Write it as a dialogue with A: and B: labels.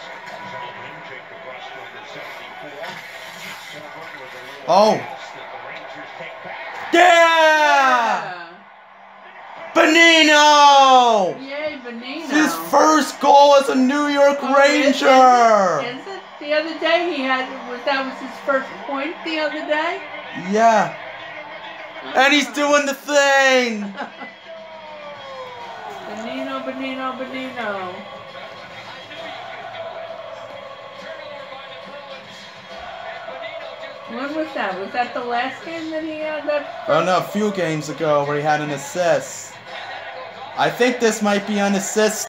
A: Oh. Yeah! Bonino!
B: Yay, Bonino.
A: His first goal as a New York Ranger!
B: Is it? The other day that was his first point the other day?
A: Yeah. And he's doing the thing!
B: Bonino, Bonino, Bonino. When was that? Was that the last game that he had that?
A: Oh no, a few games ago where he had an assist. I think this might be an assist